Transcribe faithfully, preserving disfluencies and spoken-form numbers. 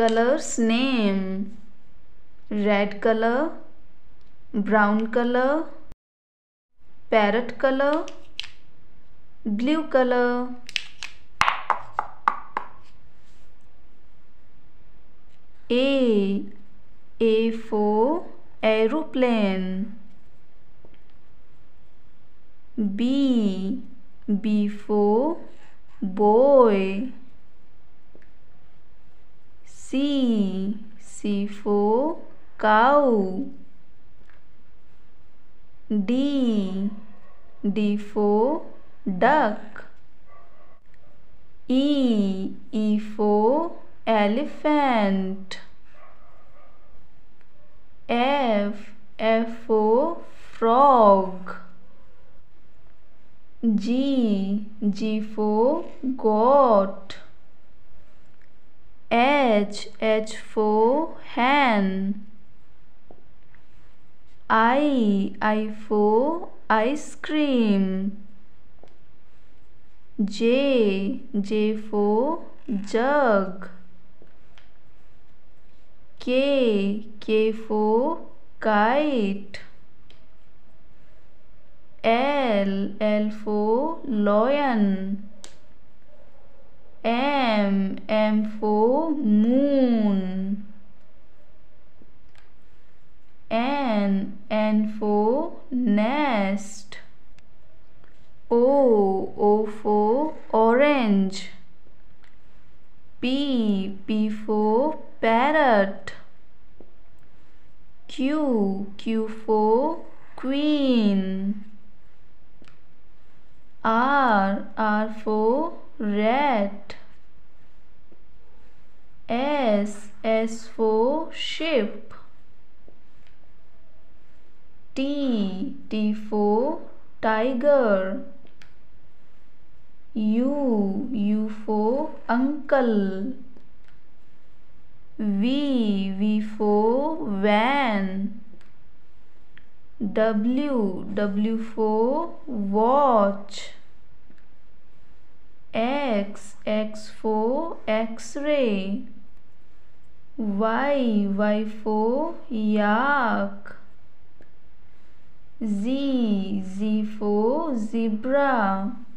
colors name: red color, brown color, parrot color, blue color. A. A for aeroplane. B. B for boy. C. C for cow. D. D for duck. E. E for elephant. F. F for frog. G. G for goat. H. H for hen. I. I for ice cream. J. J for jug. K. K for kite. L. L for lion. M. M for moon. N. N for nest. O. O for orange. P. P for parrot. Q. Q for queen. R. R for rat. S. S for sheep. T. T for tiger. U. U for uncle. V. V for van. W. W for watch. X. X for X-ray. Y. Y for yak. Z. Z for zebra.